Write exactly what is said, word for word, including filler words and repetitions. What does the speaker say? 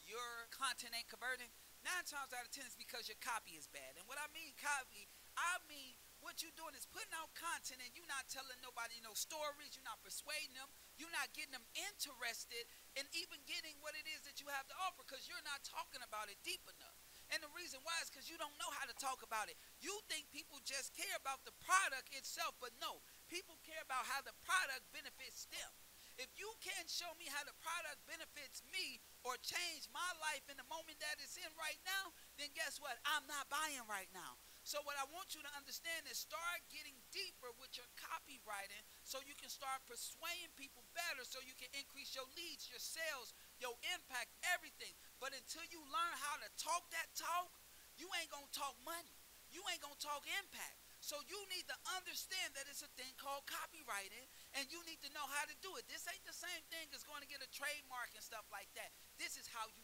your content ain't converting, nine times out of ten it's because your copy is bad. And what I mean copy, I mean what you're doing is putting out content and you're not telling nobody no stories, you're not persuading them, you're not getting them interested in even getting what it is that you have to offer because you're not talking about it deep enough. And the reason why is because you don't know how to talk about it. You think people just care about the product itself, but no, people care about how the product benefits them. If you can't show me how the product benefits me or change my life in the moment that it's in right now, then guess what? I'm not buying right now. So what I want you to understand is start getting deeper with your copywriting so you can start persuading people better so you can increase your leads, your sales, your impact, everything. But until you learn how to talk that talk, you ain't going to talk money. You ain't going to talk impact. So you need to understand that it's a thing called copywriting, and you need to know how to do it. This ain't the same thing as going to get a trademark and stuff like that. This is how